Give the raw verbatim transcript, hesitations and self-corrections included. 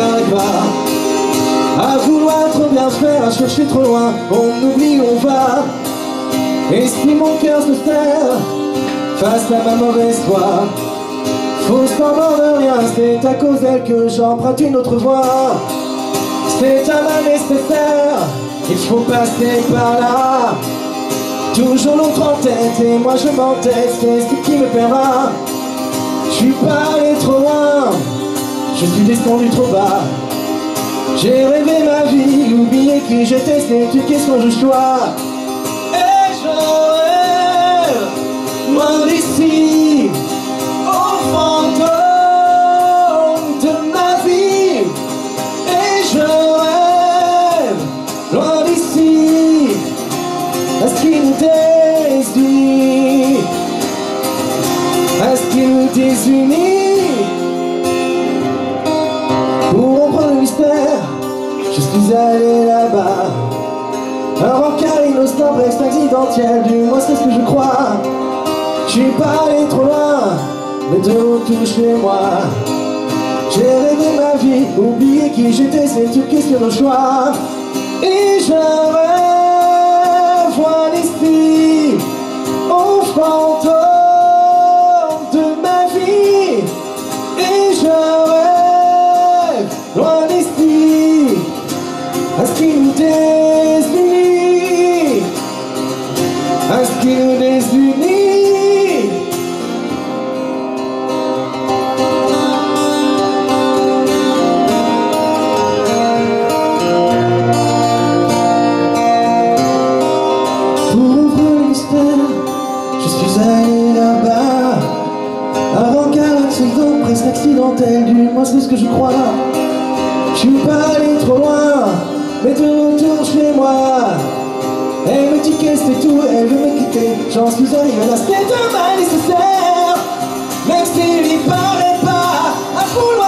n'arrête pas à vouloir trop bien faire, à chercher trop loin. On oublie où on va, et si mon cœur se serre face à ma mauvaise foi, faut semblant de rien, c'est à cause d'elle que j'emprunte une autre voie. C'est un mal nécessaire, il faut passer par là. Toujours l'autre en tête et moi je m'entête, c'est ce qui me paiera. Je suis pas allé trop loin, je suis descendu trop bas. J'ai rêvé ma vie, oublié qui j'étais, c'est une question de choix. Et je rêve, loin d'ici, au fantôme de ma vie. Et je rêve, loin d'ici, à ce qui nous désunit, à ce qui nous désunit. Pour reprendre le mystère, je suis allé là-bas. Un rencard innocent, bref, accidentel, du moins c'est ce que je crois. Je suis pas allé trop loin, mais de retour chez moi. J'ai rêvé ma vie, oublié qui j'étais, c'est une question de choix. Et je rêve, loin d'ici, au fantôme de ma vie. Et je rêve, loin d'ici, à ce qui nous désunit, à ce qui nous désunit. Pour ouvrir le mystère, je suis allé là-bas. Avant qu'un accident, presque accidentel, du moins c'est ce que je crois. Je suis pas allé trop loin, mais de retour chez moi. Elle me dit que c'est tout, elle veut me quitter. J'en suis arrivé là, c'est un mal nécessaire. Même s'il n'y paraît pas, à vouloir